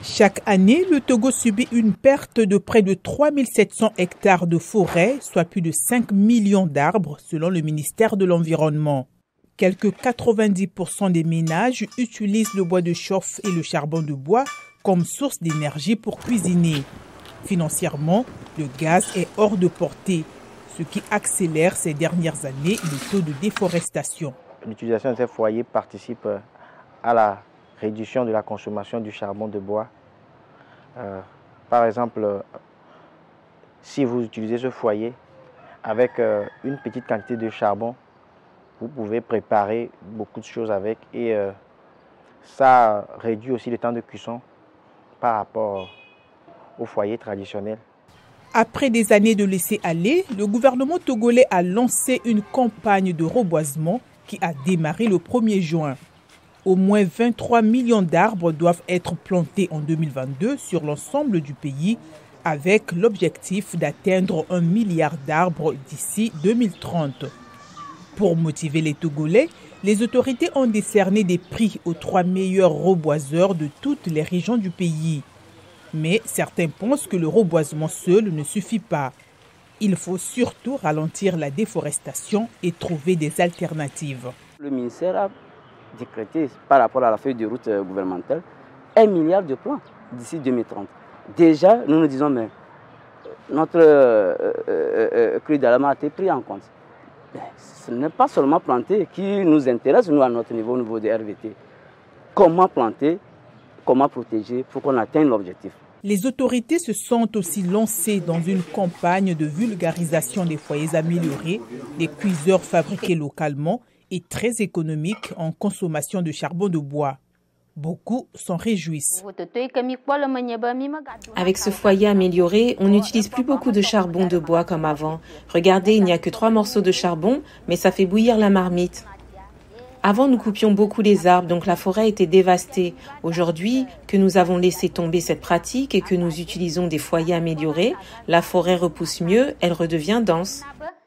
Chaque année, le Togo subit une perte de près de 3700 hectares de forêt, soit plus de 5 millions d'arbres, selon le ministère de l'Environnement. Quelques 90% des ménages utilisent le bois de chauffe et le charbon de bois comme source d'énergie pour cuisiner. Financièrement, le gaz est hors de portée, ce qui accélère ces dernières années le taux de déforestation. L'utilisation de ces foyers participe à la réduction de la consommation du charbon de bois. Par exemple, si vous utilisez ce foyer avec une petite quantité de charbon, vous pouvez préparer beaucoup de choses avec et ça réduit aussi le temps de cuisson par rapport au foyer traditionnel. Après des années de laisser aller, le gouvernement togolais a lancé une campagne de reboisement qui a démarré le 1er juin. Au moins 23 millions d'arbres doivent être plantés en 2022 sur l'ensemble du pays, avec l'objectif d'atteindre 1 milliard d'arbres d'ici 2030. Pour motiver les Togolais, les autorités ont décerné des prix aux 3 meilleurs reboiseurs de toutes les régions du pays. Mais certains pensent que le reboisement seul ne suffit pas. Il faut surtout ralentir la déforestation et trouver des alternatives. Le ministère a décrété par rapport à la feuille de route gouvernementale 1 milliard de plans d'ici 2030. Déjà, nous nous disons, mais notre cri d'alarme a été pris en compte. Mais ce n'est pas seulement planter qui nous intéresse, nous, à notre niveau, au niveau des RVT. Comment planter, comment protéger pour qu'on atteigne l'objectif. Les autorités se sont aussi lancées dans une campagne de vulgarisation des foyers améliorés, des cuiseurs fabriqués localement et très économiques en consommation de charbon de bois. Beaucoup s'en réjouissent. Avec ce foyer amélioré, on n'utilise plus beaucoup de charbon de bois comme avant. Regardez, il n'y a que 3 morceaux de charbon, mais ça fait bouillir la marmite. Avant, nous coupions beaucoup les arbres, donc la forêt était dévastée. Aujourd'hui, que nous avons laissé tomber cette pratique et que nous utilisons des foyers améliorés, la forêt repousse mieux, elle redevient dense.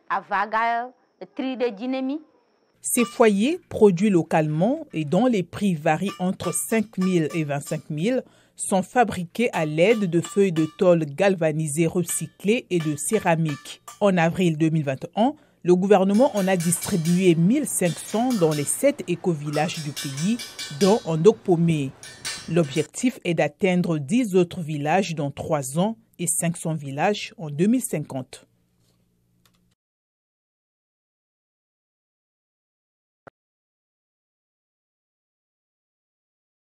Ces foyers, produits localement et dont les prix varient entre 5 000 et 25 000, sont fabriqués à l'aide de feuilles de tôle galvanisées recyclées et de céramique. En avril 2021, le gouvernement en a distribué 1500 dans les 7 éco-villages du pays, dont en Okpomé. L'objectif est d'atteindre 10 autres villages dans 3 ans et 500 villages en 2050.